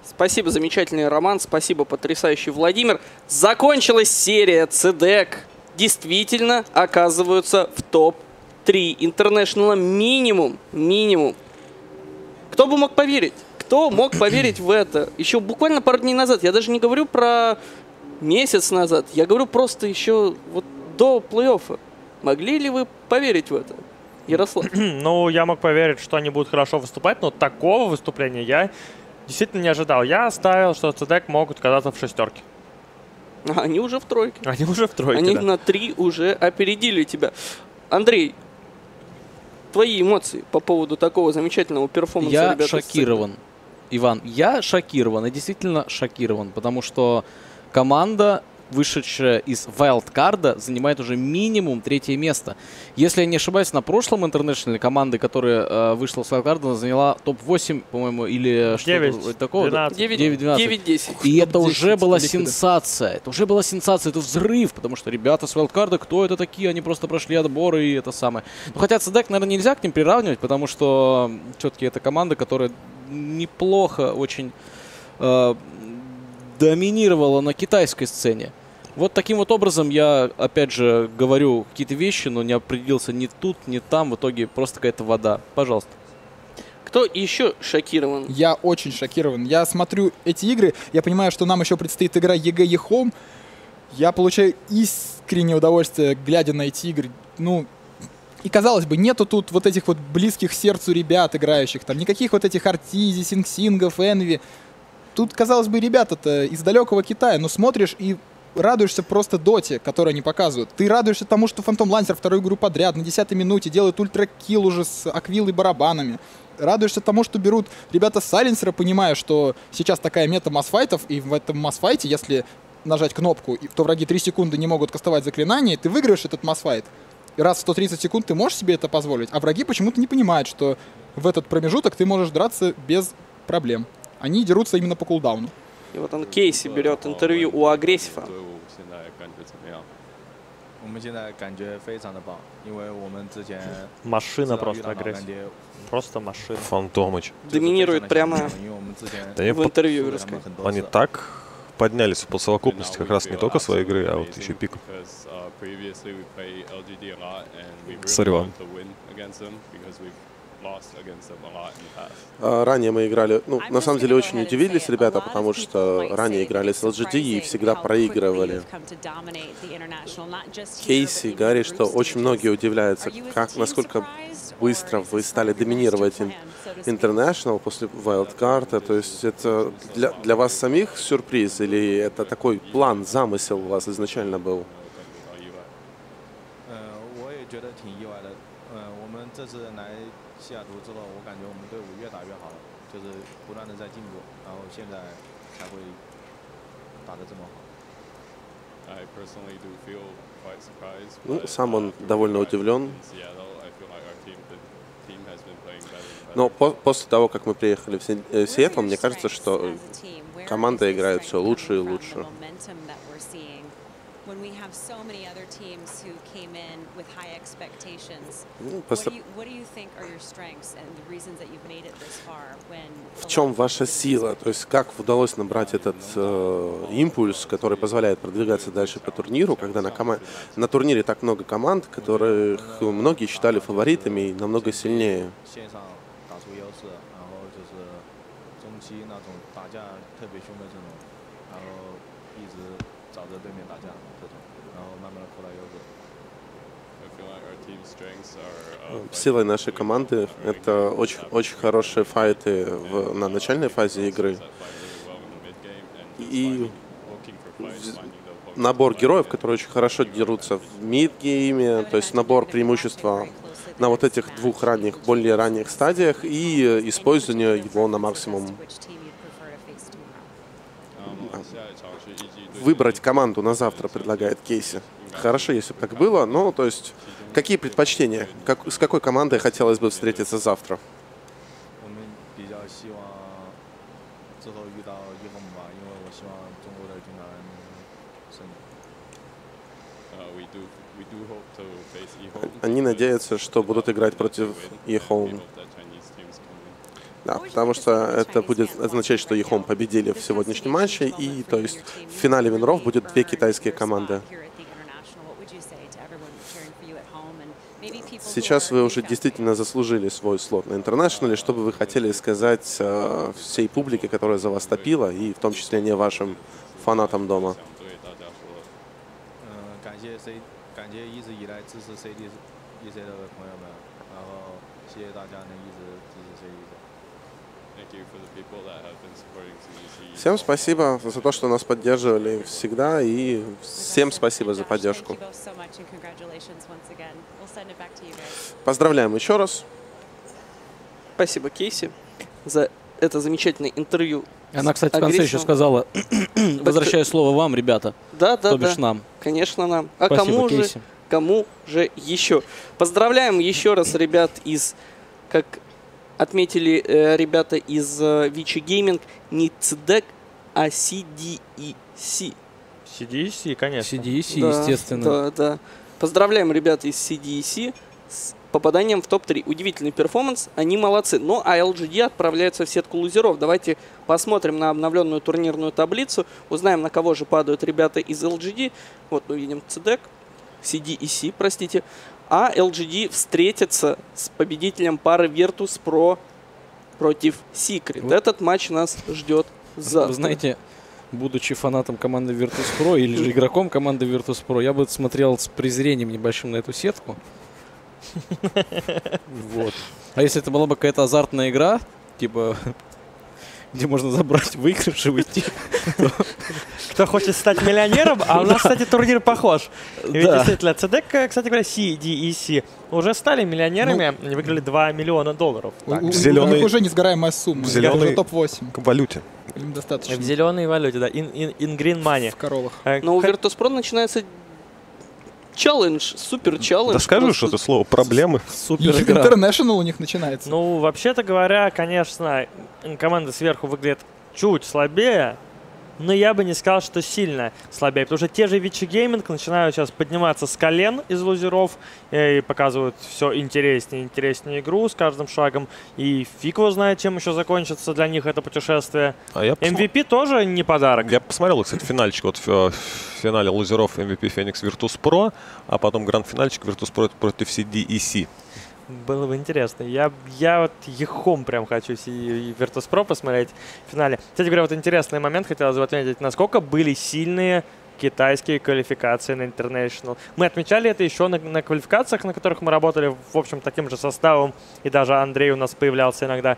Спасибо, замечательный Роман, спасибо, потрясающий Владимир. Закончилась серия CDEC. Действительно оказываются в топ-3 International минимум. Минимум. Кто бы мог поверить? Кто мог поверить в это? Еще буквально пару дней назад. Я даже не говорю про месяц назад. Я говорю просто еще вот до плей-оффа. Могли ли вы поверить в это? Ярослав? Ну, я мог поверить, что они будут хорошо выступать, но такого выступления я действительно не ожидал. Я ставил, что CDEC могут оказаться в шестерке. Они уже в тройке. Они уже в тройке, Они да. на 3 уже опередили тебя. Андрей, твои эмоции по поводу такого замечательного перформанса Я ребят из шокирован, Иван. Я шокирован, и действительно шокирован, потому что команда, вышедшая из вайлдкарда, занимает уже минимум 3-е место. Если я не ошибаюсь, на прошлом интернешнале команда, которая вышла с вайлдкарда, заняла топ-8, по-моему, или что-то такого. 9-10. И это уже была сенсация. Это уже была сенсация, это взрыв, потому что ребята с вайлдкарда, кто это такие? Они просто прошли отборы и это самое. Ну, хотя CDEC, наверное, нельзя к ним приравнивать, потому что все-таки это команда, которая неплохо очень доминировала на китайской сцене. Вот таким вот образом я, опять же, говорю какие-то вещи, но не определился ни тут, ни там. В итоге просто какая-то вода. Пожалуйста. Кто еще шокирован? Я очень шокирован. Я смотрю эти игры, я понимаю, что нам еще предстоит игра ЕГЭ Ехом. Я получаю искреннее удовольствие, глядя на эти игры. Ну, и казалось бы, нету тут вот этих вот близких сердцу ребят, играющих. Там никаких вот этих Артизи, Синг-Сингов, Энви. Тут, казалось бы, ребята-то из далекого Китая, но смотришь и радуешься просто доте, которую они показывают. Ты радуешься тому, что Phantom Lancer вторую игру подряд на 10-й минуте делает ультракилл уже с аквилой барабанами. Радуешься тому, что берут ребята с Сайленсера, понимая, что сейчас такая мета массфайтов, и в этом массфайте, если нажать кнопку, то враги 3 секунды не могут кастовать заклинания, и ты выиграешь этот массфайт. И раз в 130 секунд ты можешь себе это позволить, а враги почему-то не понимают, что в этот промежуток ты можешь драться без проблем. Они дерутся именно по кулдауну. И вот он, Кейси, берет интервью у Агрессива. Машина просто агрессия. Просто машина. Фантомыч. Доминирует прямо Да в интервью, рассказать. они так поднялись по совокупности как раз не только своей игры, а вот еще пиков. Sorry, Ван. Ранее мы играли, ну, на самом деле очень удивились ребята, потому что ранее играли с LGD и всегда проигрывали. Кейси говорит, что очень многие удивляются, насколько быстро вы стали доминировать International после Wildcard. То есть это для вас самих сюрприз или это такой план, замысел у вас изначально был? 这次来西雅图之后，我感觉我们队伍越打越好了，就是不断的在进步，然后现在才会打得这么好。 Ну, сам он довольно удивлен. Но после того, как мы приехали в Сиэтл, мне кажется, что команда играет все лучше и лучше. When we have so many other teams who came in with high expectations, what do you think are your strengths and the reasons that you've made it this far? В чем ваша сила? То есть как удалось набрать этот импульс, который позволяет продвигаться дальше по турниру, когда на турнире так много команд, которых многие считали фаворитами и намного сильнее? Силой нашей команды это очень хорошие файты на начальной фазе игры и набор героев, которые очень хорошо дерутся в мид-гейме, то есть набор преимущества на вот этих двух более ранних стадиях и использование его на максимум. Выбрать команду на завтра предлагает Кейси. Хорошо, если бы так было, но то есть какие предпочтения? С какой командой хотелось бы встретиться завтра? Они надеются, что будут играть против Ехоум. Да, потому что это будет означать, что E-Home победили в сегодняшнем матче, и то есть в финале Винров будет две китайские команды. Сейчас вы уже действительно заслужили свой слот на Интернешнале. Что бы вы хотели сказать всей публике, которая за вас топила, и в том числе не вашим фанатам дома? 感谢一直以来支持 CDEC 的朋友们，然后谢谢大家能一直支持 CDEC。 Всем спасибо за то, что нас поддерживали всегда, и всем спасибо за поддержку. Поздравляем еще раз. Спасибо, Кейси, за это замечательное интервью. Она, кстати, в конце еще сказала, возвращаю слово вам, ребята. Да, то бишь нам. Конечно, нам. А Спасибо, Кейси. Кому же еще? Поздравляем еще раз ребят из, как отметили ребята из Vici Gaming, не CDEC, а CDEC. CDEC, конечно. CDEC, да, естественно. Да, да. Поздравляем ребят из CDEC с попаданием в топ-3. Удивительный перформанс, они молодцы. Ну, а LGD отправляется в сетку лузеров. Давайте посмотрим на обновленную турнирную таблицу, узнаем, на кого же падают ребята из LGD. Вот мы видим CDEC, простите. А LGD встретится с победителем пары Virtus.pro против Secret. Этот матч нас ждет завтра. Вы знаете, будучи фанатом команды Virtus.pro или же игроком команды Virtus.pro, я бы смотрел с презрением небольшим на эту сетку. Вот. А если это была бы какая-то азартная игра, типа, где можно забрать выигрыш и уйти. Кто хочет стать миллионером, а у нас, кстати, турнир похож. Ведь действительно, CDEC, кстати говоря, CDEC уже стали миллионерами, они выиграли $2 миллиона. У них уже несгораемая сумма. В зеленой топ-8. валюте. Им достаточно. В зеленой валюте, да, in green money. В коровах. Но у Virtus.pro начинается челлендж, супер челлендж. Да скажешь это слово, проблемы. Супер игра. International у них начинается. Ну, вообще-то говоря, конечно, команда сверху выглядит чуть слабее, но я бы не сказал, что сильно слабее, потому что те же Vici Gaming начинают сейчас подниматься с колен из лузеров и показывают все интереснее и интереснее игру с каждым шагом. И фиг его знает, чем еще закончится для них это путешествие. MVP тоже не подарок. Я посмотрел, кстати, финальчик. Вот в финале лузеров MVP Phoenix Virtus.pro, а потом гранд-финальчик Virtus.pro против CDEC. Было бы интересно. Я вот E-Home прям хочу и Virtus.pro посмотреть в финале. Кстати говоря, вот интересный момент хотелось бы отметить, насколько были сильные китайские квалификации на International. Мы отмечали это еще на квалификациях, на которых мы работали, в общем, таким же составом, и даже Андрей у нас появлялся иногда.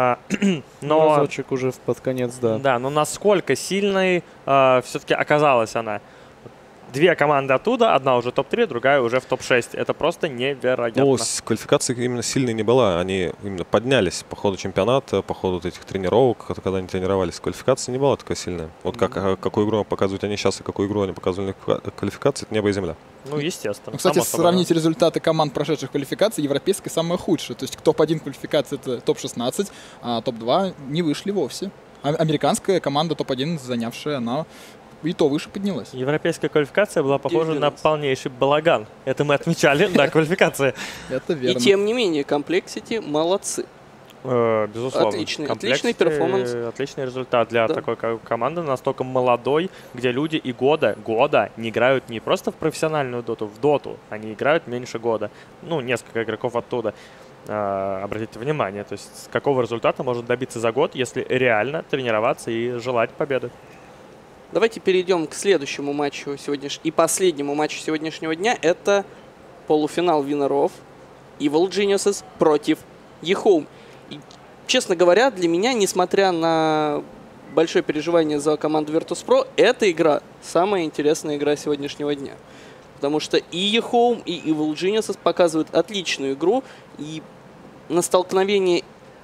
Но разочек уже под конец, да. Да, но насколько сильной все-таки оказалась она. Две команды оттуда, одна уже топ-3, другая уже в топ-6. Это просто невероятно. Ну, квалификация именно сильной не была. Они именно поднялись по ходу чемпионата, по ходу этих тренировок, когда они тренировались. Квалификация не была такая сильная. Вот какую игру показывают они сейчас и какую игру они показывали на квалификации, это небо и земля. Ну, естественно. Ну, кстати, сравнить результаты команд, прошедших квалификации, европейской самое худшее. То есть топ-1 квалификации — это топ-16, а топ-2 не вышли вовсе. Американская команда топ-1, занявшая, она и то выше поднялась. Европейская квалификация была похожа на полнейший балаган. Это мы отмечали на квалификации. Это верно. И тем не менее, Complexity молодцы. Безусловно. Отличный перформанс. Отличный результат для такой команды, настолько молодой, где люди и года не играют не просто в профессиональную доту, в доту. Они играют меньше года. Ну, несколько игроков оттуда. Обратите внимание, то есть какого результата можно добиться за год, если реально тренироваться и желать победы. Давайте перейдем к следующему матчу и последнему матчу сегодняшнего дня. Это полуфинал Винеров Evil Geniuses против E-Home. И, честно говоря, для меня, несмотря на большое переживание за команду Virtus.pro, эта игра самая интересная игра сегодняшнего дня. Потому что и E-Home, и Evil Geniuses показывают отличную игру. И за столкновением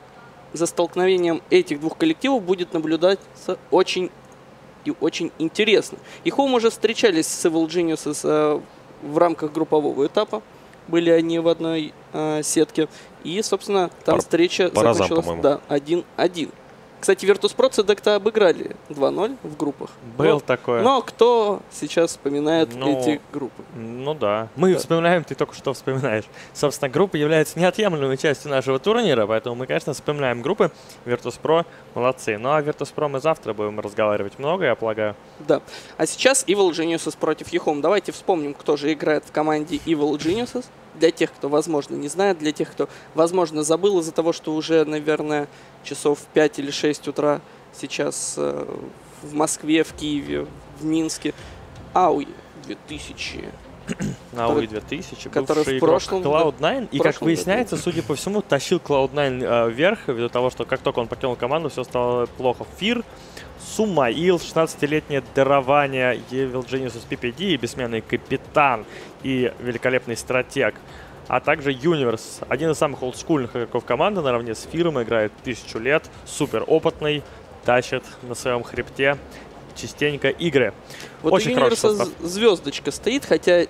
этих двух коллективов будет наблюдаться очень интересно. E-Home уже встречались с Evil Geniuses в рамках группового этапа. Были они в одной сетке. И, собственно, там встреча закончилась 1-1. Кстати, Virtus.pro CDEC-то обыграли 2-0 в группах. Был такое. Но кто сейчас вспоминает Ну, эти группы? Ну да. Мы вспоминаем, ты только что вспоминаешь. Собственно, группа является неотъемлемой частью нашего турнира, поэтому мы, конечно, вспоминаем группы. Virtus.pro молодцы. Ну а Virtus.pro мы завтра будем разговаривать много, я полагаю. Да. А сейчас Evil Geniuses против eHome. Давайте вспомним, кто же играет в команде Evil Geniuses. Для тех, кто, возможно, не знает, для тех, кто, возможно, забыл из-за того, что уже, наверное, часов 5 или 6 утра сейчас в Москве, в Киеве, в Минске. АУИ 2000. АУИ 2000, который бывший в прошлом, игрок Cloud9. да, И, в как прошлом выясняется, судя по всему, тащил Cloud9 вверх, ввиду того, что как только он покинул команду, все стало плохо. Фир, Сумаил, 16-летнее дарование, Evil Geniuses PPD и бессменный капитан и великолепный стратег. А также Universe, один из самых олдскульных игроков команды, наравне с Фиром, играет 1000 лет, супер опытный, тащит на своем хребте частенько игры. Вот Очень у хороший Universe состав. звездочка стоит, хотя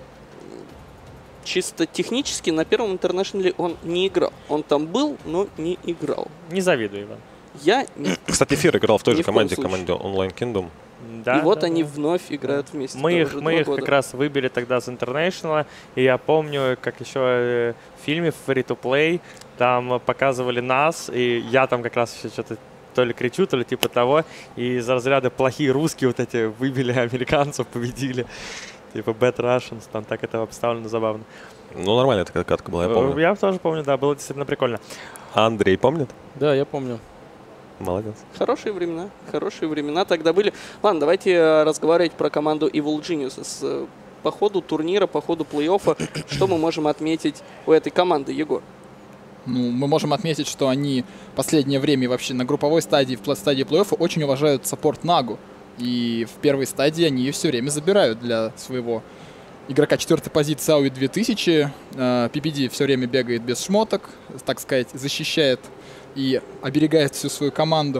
чисто технически на первом интернешнале он не играл. Он там был, но не играл. Не завидую, Иван. Я не... Кстати, Фир играл в той Ни же в коем команде Online Kingdom. Да, И вот да, они да. вновь играют вместе. Мы тоже их, два года. как раз выбили тогда с International, и я помню, как еще в фильме Free to Play там показывали нас, и я там как раз еще что-то то ли кричу, то ли типа того, и из разряда плохие русские вот эти выбили американцев, победили. Типа Bad Russians, там так это обставлено забавно. Ну, нормальная такая катка была, я помню. Я тоже помню, да, было действительно прикольно. А Андрей помнит? Да, я помню. Молодец. Хорошие времена тогда были. Ладно, давайте разговаривать про команду Evil Geniuses. По ходу турнира, по ходу плей-оффа, что мы можем отметить у этой команды, Егор? Ну, мы можем отметить, что они в последнее время вообще на групповой стадии, в стадии плей-оффа очень уважают саппорт Нагу. И в первой стадии они ее все время забирают для своего игрока 4-й позиции АУИ 2000. PPD все время бегает без шмоток, так сказать, защищает и оберегает всю свою команду.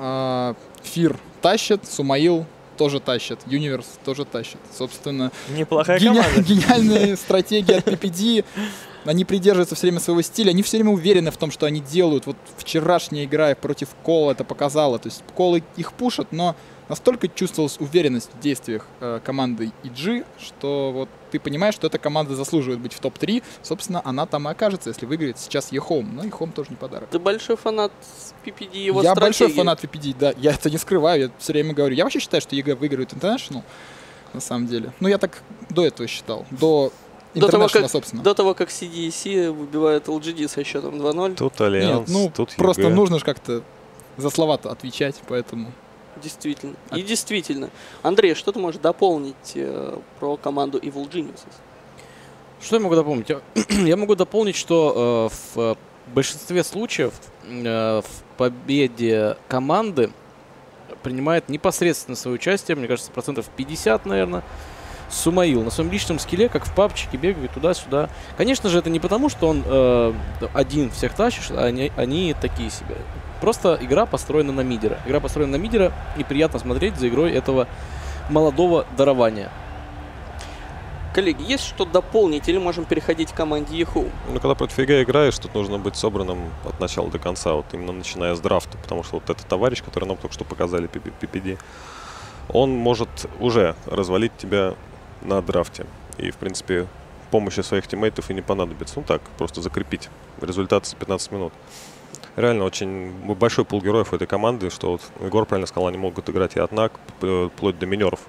Фир тащит, Сумаил тоже тащит, Universe тоже тащит. Собственно, Неплохая команда. гениальная стратегия от PPD. Они придерживаются все время своего стиля, они все время уверены в том, что они делают. Вот вчерашняя игра против Кола это показала. То есть Колы их пушат, но настолько чувствовалась уверенность в действиях команды EG, что вот ты понимаешь, что эта команда заслуживает быть в топ-3. Собственно, она там и окажется, если выиграет сейчас eHome. Но eHome тоже не подарок. Ты большой фанат PPD и его Я стратегии. большой фанат PPD, да. Я это не скрываю, я все время говорю. Я вообще считаю, что EG выиграет International, на самом деле. Ну, я так до этого считал. До International, собственно. До того, как CDEC выбивает LGD со счетом 2-0. Тут Альянс, Нет, ну, тут просто ЕГЭ. нужно же как-то за слова-то отвечать, поэтому... Действительно. И действительно. Андрей, что ты можешь дополнить про команду Evil Geniuses? Что я могу дополнить? Я могу дополнить, что в большинстве случаев в победе команды принимает непосредственно свое участие, мне кажется, 50%, наверное, Сумаил. На своем личном скилле, как в папчике, бегает туда-сюда. Конечно же, это не потому, что он один всех тащит, а они такие себе. Просто игра построена на мидера. Игра построена на мидера, и приятно смотреть за игрой этого молодого дарования. Коллеги, есть что дополнить или можем переходить к команде eHome? Ну, когда против ЕГЭ играешь, тут нужно быть собранным от начала до конца, вот именно начиная с драфта, потому что вот этот товарищ, который нам только что показали, PPD, он может уже развалить тебя на драфте. И, в принципе, помощи своих тиммейтов и не понадобится. Ну так, просто закрепить результат за 15 минут. Реально очень большой пул героев у этой команды, что вот Егор правильно сказал, они могут играть и от НАК, вплоть до минеров.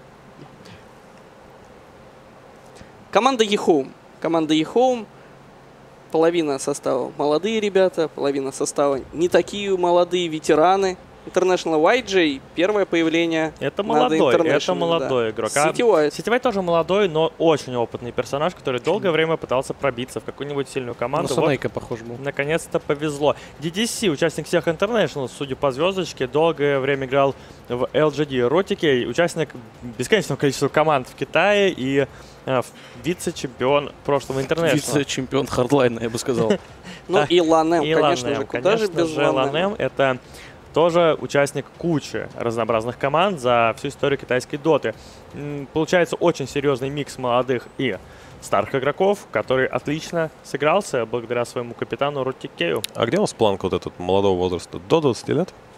Команда eHome. Команда eHome. Половина состава молодые ребята, половина состава не такие молодые ветераны. International YJ, первое появление. Это на The молодой, International, это молодой да. игрок. А Сетевой. Сетевой тоже молодой, но очень опытный персонаж, который долгое время пытался пробиться в какую-нибудь сильную команду. Ну, Санейка похож был. Наконец-то повезло. DDC, участник всех International, судя по звездочке, долгое время играл в LGD Ротике, участник бесконечного количества команд в Китае и вице-чемпион прошлого International. Вице-чемпион хардлайна, я бы сказал. Ну и Ланем, И конечно Ланем, же, куда же без Ланем. Ланем? Это тоже участник кучи разнообразных команд за всю историю китайской доты. Получается очень серьезный микс молодых и старых игроков, который отлично сыгрался благодаря своему капитану Ротикею. А где у нас планка вот этот молодого возраста? До 20 лет?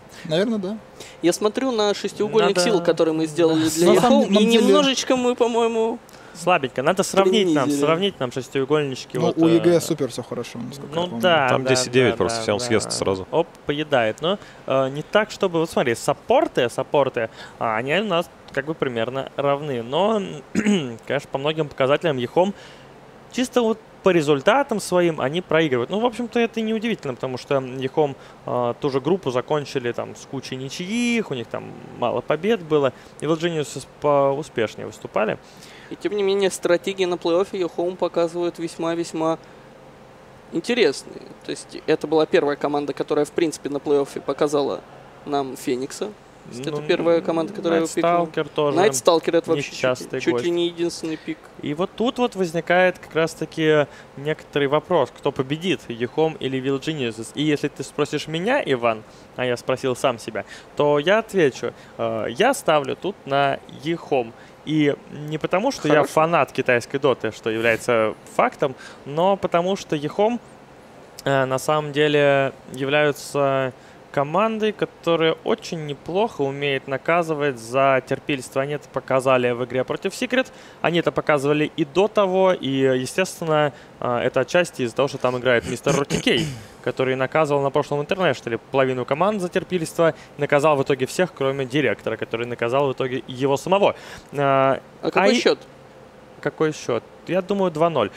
Наверное, да. Я смотрю на шестиугольник Надо- сил, который мы сделали для На Yahoo, самом и деле- немножечко мы, по-моему... Слабенько. Надо сравнить нам шестиугольнички. Ну, вот, у ЕГЭ супер все хорошо, насколько я Ну помню. да, Там да, 10-9 да, просто, да, все он да. съест сразу. Оп, поедает. Но не так, чтобы... Вот смотри, саппорты, они у нас как бы примерно равны. Но, конечно, по многим показателям Ехом чисто вот по результатам своим они проигрывают. Ну, в общем-то, это не удивительно, потому что Ехом ту же группу закончили там с кучей ничьих, у них там мало побед было, и вот Genius поуспешнее выступали. И тем не менее, стратегии на плей-оффе Yahoo показывают весьма-весьма интересные. То есть это была первая команда, которая, в принципе, на плей-оффе показала нам Феникса. То есть это первая команда, которая его пикнула. Nightstalker тоже. Найтсталкер это вообще нечастый чуть гость. ли не единственный пик. И вот тут вот возникает как раз-таки некоторый вопрос, кто победит, Ехом или Will Geniuses. И если ты спросишь меня, Иван, а я спросил сам себя, то я отвечу, я ставлю тут на Ехом. И не потому, что я Хорошо. фанат китайской доты, что является фактом, но потому что Ехом на самом деле являются командой, которая очень неплохо умеет наказывать за терпильство. Они это показали в игре против Secret, они это показывали и до того, и, естественно, это отчасти из-за того, что там играет мистер RTK, который наказывал на прошлом Интернешнале половину команд за терпильство, наказал в итоге всех, кроме директора, который наказал в итоге его самого. А какой счет? Какой счет? Я думаю, 2-0.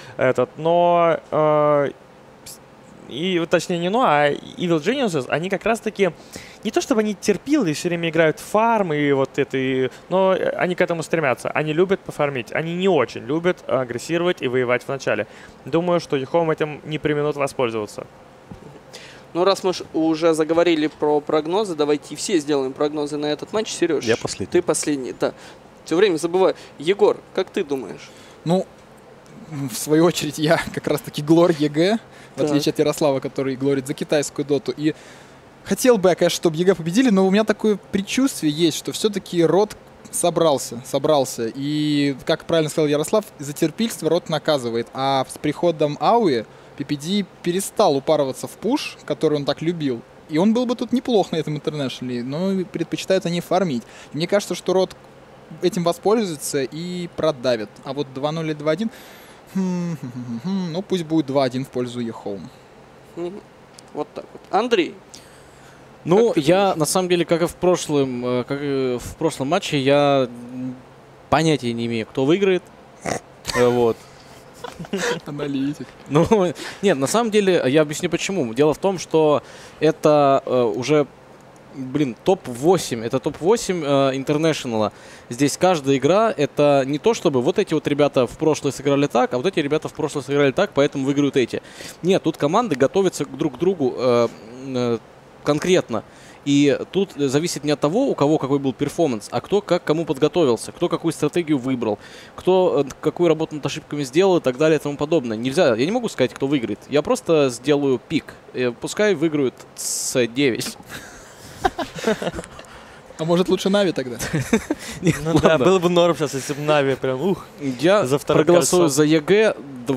Но... И, точнее, не а Evil Geniuses, они как раз-таки, не то чтобы они терпилы и все время играют в фарм и вот это, но они к этому стремятся. Они любят пофармить, они не очень любят агрессировать и воевать в начале. Думаю, что Ехом этим не преминут воспользоваться. Ну, раз мы уже заговорили про прогнозы, давайте все сделаем прогнозы на этот матч. Сереж, Я последний. ты последний, да. Все время забываю. Егор, как ты думаешь? Ну, в свою очередь, я как раз-таки глор ЕГЭ, в Так. отличие от Ярослава, который глорит за китайскую доту. И хотел бы я, конечно, чтобы ЕГЭ победили, но у меня такое предчувствие есть, что все-таки Рот собрался. И, как правильно сказал Ярослав, за терпильство Рот наказывает. А с приходом Ауи PPD перестал упарываться в пуш, который он так любил. И он был бы тут неплох на этом интернешнале, но предпочитают они фармить. И мне кажется, что Рот этим воспользуется и продавит. А вот 2-0 или 2-1... Ну, пусть будет 2-1 в пользу Ехоум. Вот так вот. Андрей, Ну, Как ты я думаешь? на самом деле, как и в прошлом матче, я понятия не имею, кто выиграет. Вот. Аналитик. Ну, нет, на самом деле, я объясню почему. Дело в том, что это уже, топ-8. Это топ-8 интернешнала. Здесь каждая игра, это не то, чтобы вот эти вот ребята в прошлое сыграли так, а вот эти ребята в прошлое сыграли так, поэтому выиграют эти. Нет, тут команды готовятся друг к другу конкретно. И тут зависит не от того, у кого какой был перформанс, а кто как кому подготовился, кто какую стратегию выбрал, кто какую работу над ошибками сделал и так далее и тому подобное. Нельзя, я не могу сказать, кто выиграет. Я просто сделаю пик. Пускай выиграют с 9. А может лучше Нави тогда? Ну да, было бы норм сейчас, если бы Нави прям, Я за второе проголосую кольцо. за ЕГЭ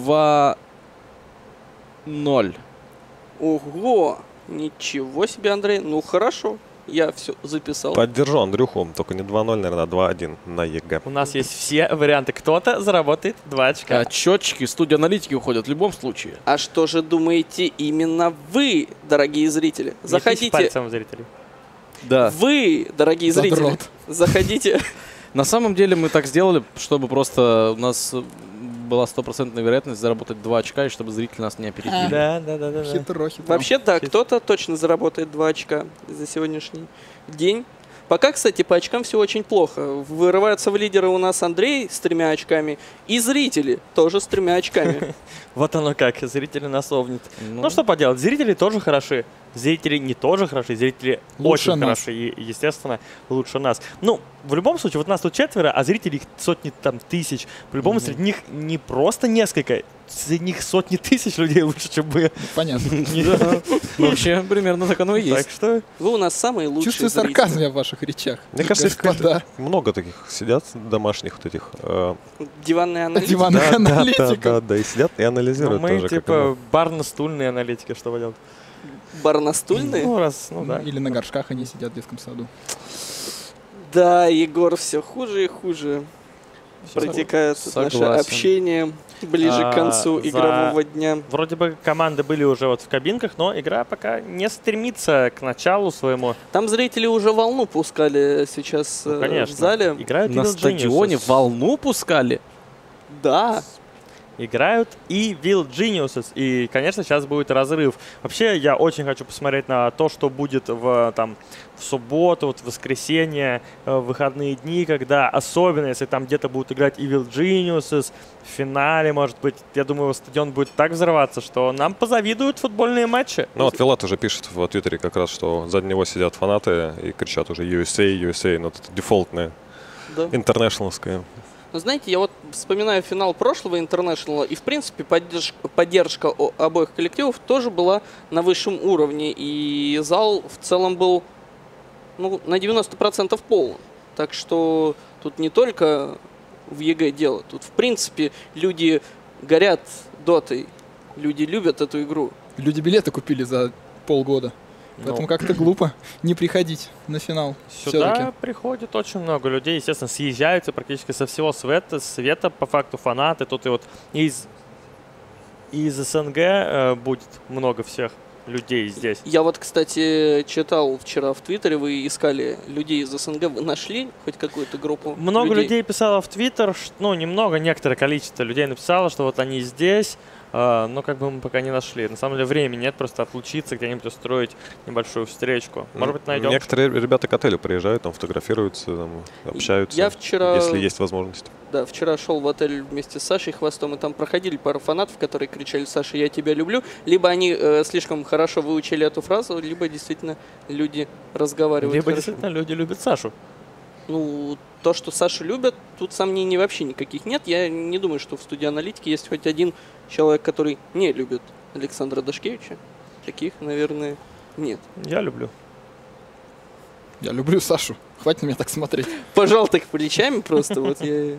2-0. ого, ничего себе, Андрей. Ну, хорошо, я все записал. Поддержу Андрюху, только не 2-0, наверное, а 2-1 на ЕГЭ. У нас есть все варианты. Кто-то заработает 2 очка. Счетчики, студия аналитики уходят в любом случае. А что же думаете именно вы, дорогие зрители? Не тычь Заходите. пальцем в зрителей. Да. Вы, дорогие зрители, Задрот. заходите. На самом деле мы так сделали, чтобы просто у нас была стопроцентная вероятность заработать 2 очка, и чтобы зрители нас не опередили. Да. Хитро. Вообще, да, кто-то точно заработает 2 очка за сегодняшний день. Пока, кстати, по очкам все очень плохо. Вырываются в лидеры у нас Андрей с 3 очками и зрители тоже с 3 очками. Вот оно как, зрители нас овнят. Ну что поделать, зрители тоже хороши. Зрители не тоже хороши, зрители Лучше очень нас. хороши и, естественно, лучше нас. Ну, в любом случае, вот нас тут 4, а зрителей их сотни там тысяч. По-любому, среди них не просто несколько, среди них сотни тысяч людей лучше, чем мы. Понятно. Вообще, примерно так оно и Так есть. что Вы у нас самые лучшие Чувствую зрители. сарказм я в ваших речах. Мне кажется, их Господа. много таких сидят домашних вот этих. Диванные аналитики. Диванных аналитиков. Да, и сидят и анализируют мы тоже. как типа барно-стульные аналитики, что делать. Барнастульные? Ну, раз, ну да. Или на горшках они сидят в детском саду. Да, Егор, все хуже и хуже протекает наше Согласен. общение ближе к концу За- игрового дня. Вроде бы команды были уже вот в кабинках, но игра пока не стремится к началу своему. Там зрители уже волну пускали сейчас Ну, конечно. в зале. Играют На Evil стадионе Geniuses. волну пускали. Да. Играют Evil Geniuses. И, конечно, сейчас будет разрыв. Вообще, я очень хочу посмотреть на то, что будет в субботу, вот в воскресенье, в выходные дни, когда, особенно если там где-то будут играть Evil Geniuses, в финале, может быть, я думаю, стадион будет так взрываться, что нам позавидуют футбольные матчи. Ну вот Вилат уже пишет в Твиттере как раз, что сзади него сидят фанаты и кричат уже USA, USA, но это дефолтное, Да. интернешнловское. Но знаете, я вот вспоминаю финал прошлого Интернешнла, и, в принципе, поддержка обоих коллективов тоже была на высшем уровне, и зал в целом был на 90% полон. Так что тут не только в ЕГЭ дело, тут, в принципе, люди горят дотой, люди любят эту игру. Люди билеты купили за полгода. Поэтому Ну. как-то глупо не приходить на финал. Сюда Всё-таки. приходит очень много людей, естественно, съезжаются практически со всего света по факту фанаты. Тут и вот из СНГ будет много всех людей здесь. Я вот, кстати, читал вчера в Твиттере, вы искали людей из СНГ, вы нашли хоть какую-то группу Много людей писало в Твиттер, некоторое количество людей написало, что вот они здесь, но как бы мы пока не нашли. На самом деле времени нет, просто отлучиться, где-нибудь устроить небольшую встречку. Может быть, найдем. Некоторые ребята к отелю приезжают, там фотографируются, там, общаются, Я вчера... если есть возможность. Да, вчера шел в отель вместе с Сашей Хвостом, и там проходили пару фанатов, которые кричали: «Саша, я тебя люблю». Либо они слишком хорошо выучили эту фразу, либо действительно люди разговаривают Либо хорошо. действительно люди любят Сашу. Ну, то, что Сашу любят, тут сомнений вообще никаких нет. Я не думаю, что в студии аналитики есть хоть один человек, который не любит Александра Дашкевича. Таких, наверное, нет. Я люблю. Я люблю Сашу. Хватит на меня так смотреть. Пожал так плечами просто. Вот я...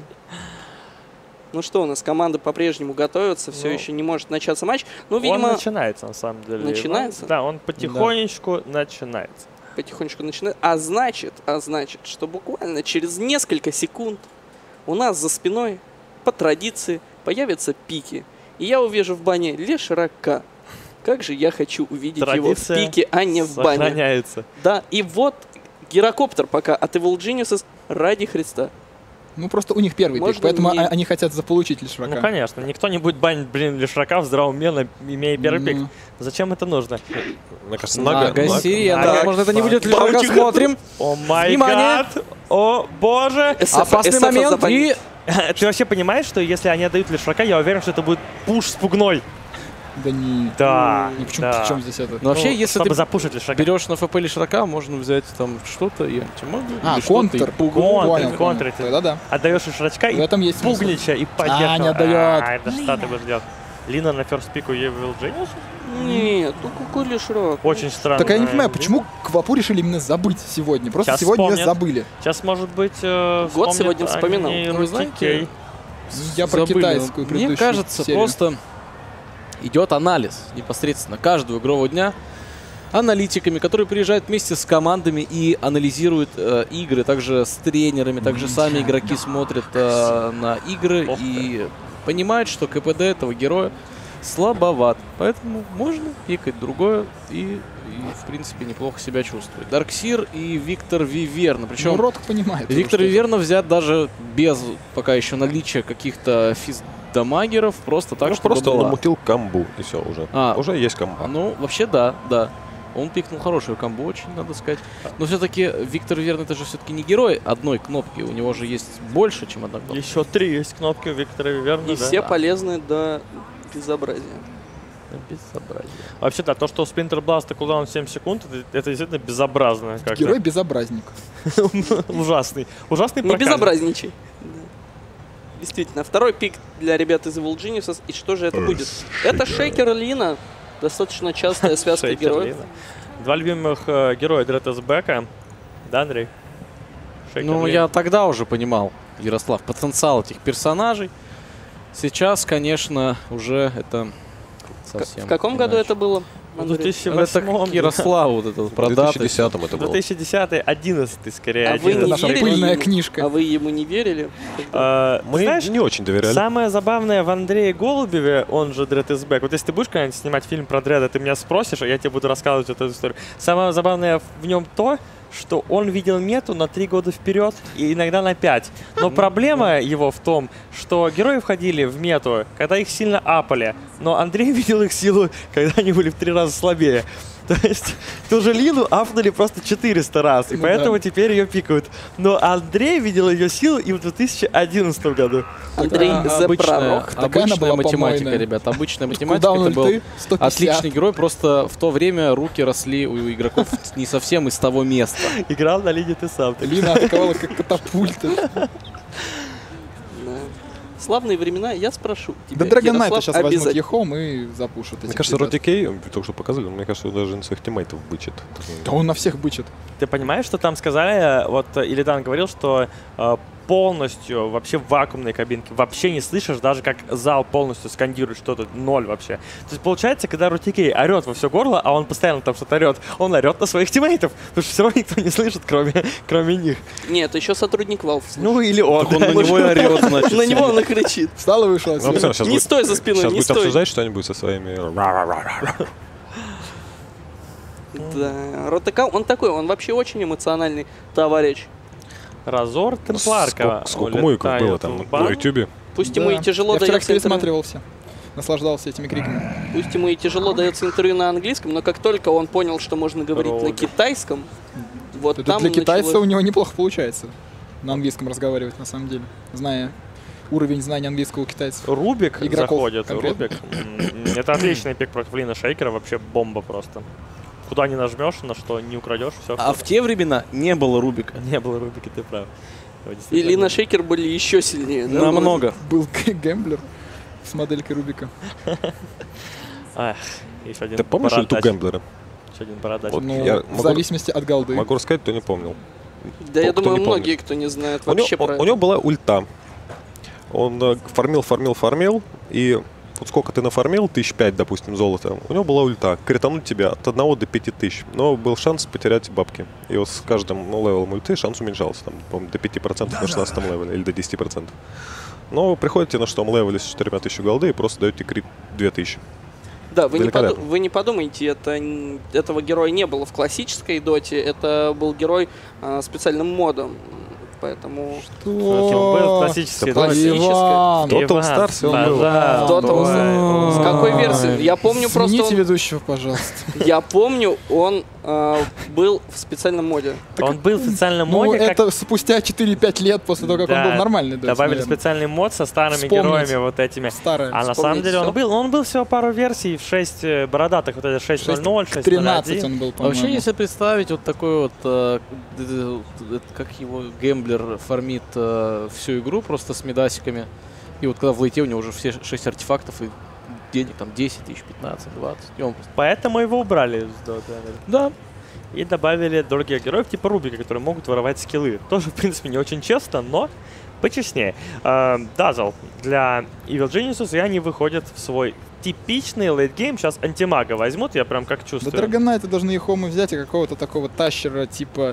Ну что, у нас команда по-прежнему готовится, все еще не может начаться матч. Ну, видимо, Он начинается, на самом деле. Начинается? Да, он потихонечку начинается. потихонечку начинает. А значит, что буквально через несколько секунд у нас за спиной по традиции появятся пики. И я увижу в бане Лешрака. Как же я хочу увидеть его в пике, а не в бане. Сохраняется. Да, и вот гирокоптер пока от Evil Geniuses ради Христа. Ну, просто у них первый Можно пик, поэтому мне- они хотят заполучить лишь Ну, конечно. Никто не будет банить, Лешрака в здравом уме, имея первый пик. Зачем это нужно? Мне кажется, Нага сирена. Так, Может, это не будет Баунти Лешрака. Смотрим. О май Внимание! гад! О боже! Опасный момент. И Ты вообще понимаешь, что если они отдают Лешрака, я уверен, что это будет пуш с пугной. Да не... Да. Ну, почему, да. в чем здесь это? ну, вообще, если чтобы ты запушить Лешрака. берешь на ФП Лешрака, можно взять там что-то и антимагу. А, или что-то, контр. и пугу. Контр, Понял, контр. Тогда да. Отдаешь Лешрачка В и этом есть смысл. пугнича, и поддержка. не отдает. Да что ты будешь делать? Лина на ферст пику Evil Genius? Нет, ну какой Лешрак? Очень странно. Так я не понимаю, почему Квапу решили именно забыть сегодня? Просто Сейчас сегодня вспомнят. забыли. Сейчас, может быть, Год сегодня вспоминал. Ну, вы знаете, Я про Забыли. китайскую Мне предыдущую кажется, серию. просто идет анализ непосредственно каждого игрового дня аналитиками, которые приезжают вместе с командами и анализируют игры, также с тренерами, также сами игроки смотрят на игры и понимают, что КПД этого героя слабоват. Поэтому можно пикать другое и в принципе неплохо себя чувствует. Дарксир и Виктор Виверна. Причем Ну, Ротх понимает. Виктор что- Виверна взят даже без пока еще наличия каких-то физдамагеров, просто так, Ну, чтобы просто была. он намутил камбу, и все, уже. А. Уже есть камба. Ну, вообще, да. Он пикнул хорошую камбу, очень, надо сказать. Но все-таки Виктор Виверна это же все-таки не герой одной кнопки. У него же есть больше, чем одна кнопка. Еще 3 есть кнопки у Виктора Виверна. И все полезны до безобразия. Безобразие. Вообще, да, то, что у Splinter Blast кулдаун 7 секунд, это действительно безобразно. как-то. Герой безобразник. Ужасный. Ужасный Не проказник. безобразничай. Да. Действительно, второй пик для ребят из Evil Geniuses. И что же это будет? Это Шейкер Лина. Достаточно частая связка Шейкер героев. Лина. Два любимых героя Дретесбека. Да, Андрей? Шейкер Ну, Лина. я тогда уже понимал, Ярослав, потенциал этих персонажей. Сейчас, конечно, уже это совсем В каком году иначе. это было? В Это 2008 Ярослав вот этот В продатый. 2010-м это было. 2010-11 скорее. А вы не 11. наша верили пыльная ему? книжка. А вы ему не верили? Мы Знаешь, не очень доверяли. самое забавное в Андрее Голубеве, он же Дред is Back. Вот если ты будешь когда-нибудь снимать фильм про Дреда, ты меня спросишь, а я тебе буду рассказывать эту историю. Самое забавное в нем то, что он видел мету на 3 года вперед и иногда на 5. Но проблема его в том, что герои входили в мету, когда их сильно апали, но Андрей видел их силу, когда они были в 3 раза слабее. То есть ту же Лину апнули просто 400 раз, и Ну поэтому да. теперь ее пикают. Но Андрей видел ее силу и в 2011 году. Андрей The Обычная, Пророк. Такая она обычная была математика, помойная. ребят. Обычная математика. Куда он Это был ульты? 150. отличный герой. Просто в то время руки росли у игроков не совсем из того места. Играл на линии ты сам. Лина атаковала как катапульта. Да. Славные времена, я спрошу тебя. Да Драгонайта Ярослав, сейчас возьмут обязательно. Ехом и запушат Мне этих кажется, ребят. Роди Кей, только что показывали, мне кажется, он даже на своих тиммейтов бычит. Да он на всех бычит. Ты понимаешь, что там сказали, вот Илидан говорил, что полностью вообще в вакуумной кабинке вообще не слышишь, даже как зал полностью скандирует что-то, ноль вообще. То есть получается, когда Рутикей орет во все горло, а он постоянно там что-то орет, он орет на своих тиммейтов, потому что все равно никто не слышит, кроме них. Нет, еще сотрудник Valve. Ну или он. Так он на него и орет, значит. На него он и кричит. Встал и вышел Ну, отсюда. представь, сейчас Не стой за спиной, сейчас не будет стой. обсуждать что-нибудь со своими... Да, Ротека, он такой, он вообще очень эмоциональный товарищ. Разор Темпларка. Сколько муйков было там на ютубе. Пусть ему и тяжело Я вчера дается интервью. пересматривал все. Наслаждался этими криками. Пусть ему и тяжело дается интервью на английском, но как только он понял, что можно говорить на Роуд. китайском, вот Это там для китайца началось- у него неплохо получается. На английском разговаривать, на самом деле. Зная уровень знания английского у китайцев. Рубик Игроков заходит. конкретно. Рубик. Это отличный пик против Лина Шейкера, вообще бомба просто. Куда не нажмешь, на что не украдешь, все. А в те времена не было Рубика. Не было Рубика, ты прав. Его И действительно Лина было. Шейкер были еще сильнее. да? Намного. Был гэмблер с моделькой Рубика. Ах, еще один Ты помнишь ульту бородач. Гэмблера? Еще один бородач. Вот. Ну, я в могу- зависимости от голды. Могу рассказать, кто не помнил. Да, я Кто думаю, не помнит. многие, кто не знает У вообще него, про у него была ульта. Он фармил, и вот сколько ты нафармил, 1005, допустим, золота, у него была ульта. Критануть тебя от 1 до 5000. Но был шанс потерять бабки. И вот с каждым левелом ульты шанс уменьшался. Там, по-моему, до 5% на 16 левеле или до 10%. Но приходите на 6 левеле с 4000 голды и просто даете крит 2000. Да, вы не, Великолепно. вы не подумайте, этого героя не было в классической доте, это был герой специальным модом. Поэтому Был классический. Это Иван! Total Иван, Stars он был. пожалуйста. Total с какой версии? Я помню просто, Смените он, ведущего, пожалуйста. я помню, он был в специальном моде. Он был в специальном Ну, моде, как это спустя 4 лет после того, как Да, он был нормальный. да, добавили наверное. специальный мод со старыми Вспомнить. героями вот этими. Старое. А на Вспомнить самом деле всё. он был всего пару версий в 6 бородатых, вот это 6.00, 6.01. 13 он был, А вообще, по-моему. если представить вот такой вот, как его гэмблер фармит всю игру просто с медасиками, и вот когда в лейте у него уже все 6 артефактов и денег там 10 тысяч, 15, 20, и он просто... Поэтому его убрали из Dota. Да, И добавили других героев типа Рубика, которые могут воровать скиллы. Тоже, в принципе, не очень честно, но почестнее. Дазл для Evil Geniuses, и они выходят в свой типичный лейтгейм. Сейчас антимага возьмут, я прям как Да чувствую. Драгонайта должны Ехомы взять и какого-то такого тащера типа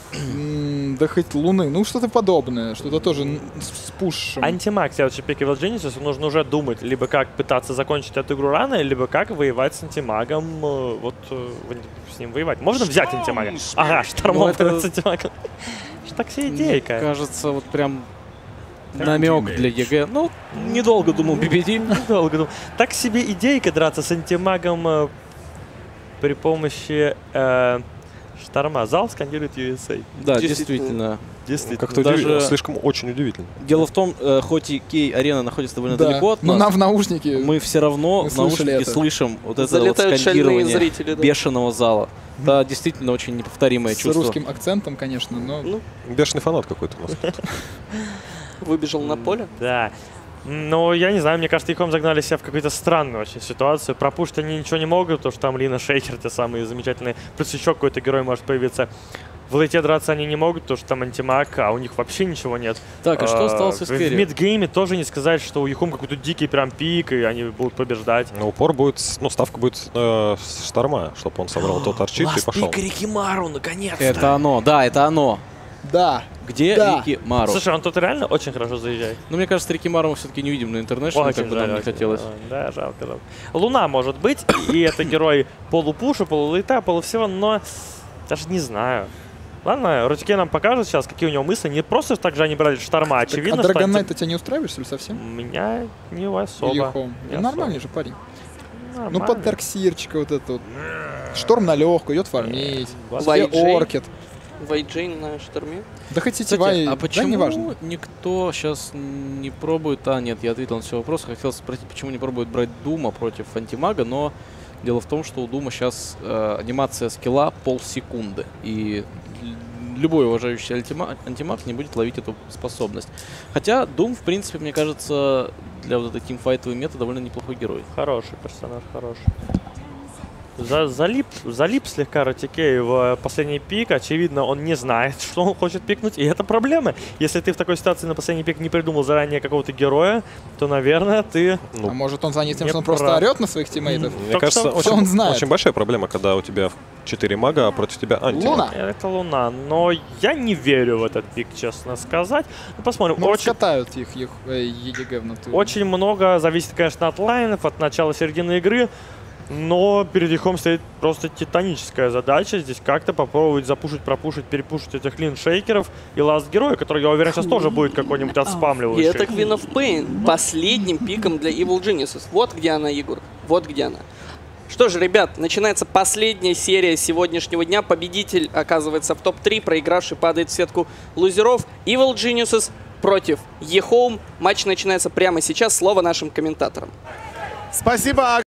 да хоть Луны. Ну что-то подобное. Что-то тоже с пушем. Антимаг, следующий пик Evil Geniuses, нужно уже думать, либо как пытаться закончить эту игру рано, либо как воевать с антимагом, с ним воевать. Можно взять антимага? Ага, штормом это- с антимагом. Так себе идейка. кажется, вот прям намек для ЕГЭ. Ну, недолго думал BBD. Долго думал. Так себе идейка драться с антимагом при помощи шторма. Зал сканирует USA. Да, Действительно. действительно. Действительно. Как-то Даже- слишком очень удивительно. Дело в том, хоть и Кей-арена находится довольно Да, далеко от но нас, нам в наушнике. мы все равно мы в слышали наушнике это. слышим вот это вот Залетают шальные скандирование зрители, да. бешеного зала. Да, действительно очень неповторимое с чувство. русским акцентом, конечно, но Ну, Бешеный фанат какой-то у нас. выбежал на поле. Да. Но я не знаю, мне кажется, Ехом загнали себя в какую-то странную очень ситуацию. Пропушить они ничего не могут, потому что там Лина Шейкер, те самые замечательные. Плюс еще какой-то герой может появиться. В лейте драться они не могут, потому что там антимаг, а у них вообще ничего нет. Так, а что осталось из В керри? мидгейме тоже не сказать, что у Ехом какой-то дикий прям пик, и они будут побеждать. Но упор будет, ну, ставка будет с Шторма, чтобы он собрал тот арчит и пошел. Рикимару, наконец-то! Это оно, да, это оно. Да. Где Да. Рикимару? Слушай, он тут реально очень хорошо заезжает. Ну, мне кажется, Рикимару мы все-таки не увидим на интернешнле, как бы нам не очень, хотелось. Да, жалко. Луна может быть, и это герой полупуша, полулейта, полувсего, но даже не знаю. Ладно, Рутике нам покажет сейчас, какие у него мысли. Не просто так же они брали Шторма, очевидно, А что... Драгонайта тебя не устраиваешь, что ли, совсем? Меня не особо. Ильюхом. Не Нормальный особо. же парень. Нормально. Ну, под Дарксирчика вот это вот. Шторм на легкую, идет фармить. YJ. Себе Оркет. Вайджей на Шторме. Да хоть Кстати, сетевая, а да, почему неважно. никто сейчас не пробует... А, нет, я ответил на все вопросы. Хотел спросить, почему не пробует брать Дума против антимага, но дело в том, что у Дума сейчас анимация скилла полсекунды. И любой уважающий антимаг не будет ловить эту способность. Хотя Дум, в принципе, мне кажется, для вот этой тимфайтовой меты довольно неплохой герой. Хороший персонаж, хороший. Залип слегка Ротикей в последний пик. Очевидно, он не знает, что он хочет пикнуть. И это проблема. Если ты в такой ситуации на последний пик не придумал заранее какого-то героя, то, наверное, ты... А может он занят тем, не что он просто прав. орет на своих тиммейтов? Мне Только кажется, что он знает. очень большая проблема, когда у тебя 4 мага, а против тебя антимаг. Луна. Это Луна. Но я не верю в этот пик, честно сказать. Ну, посмотрим. Ну, Очень, скатают их ЕГГ внутри. очень много зависит, конечно, от лайнов, от начала середины игры. Но перед Ехом стоит просто титаническая задача. Здесь как-то попробовать запушить, пропушить, перепушить этих лин-шейкеров. И ласт-героя, который, я уверен, сейчас тоже будет какой-нибудь И отспамливающий. это Queen of Pain. Последним пиком для Evil Geniuses. Вот где она, Егор. Вот где она. Что же, ребят, начинается последняя серия сегодняшнего дня. Победитель оказывается в топ-3. Проигравший падает в сетку лузеров. Evil Geniuses против Ехом. Матч начинается прямо сейчас. Слово нашим комментаторам. Спасибо.